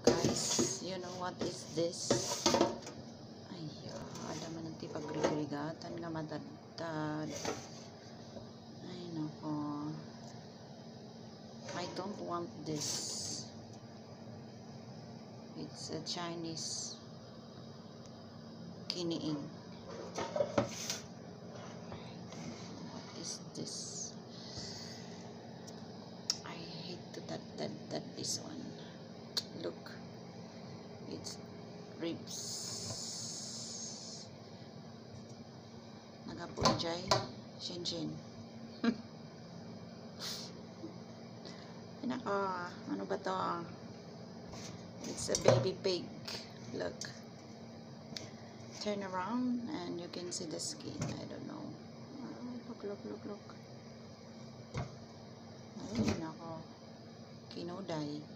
guys, you know what is this? Ay, ada man ang tipag-rigatan nga matadtad. Ay, nako. I don't want this. It's a Chinese kiniing. What is this? I hate that this one. Look, it's ribs. Nagapurjay, Shenzhen. Nako, ano ba to? It's a baby pig. Look. Turn around and you can see the skin. I don't know. Look. Ay, nako. Kinoday.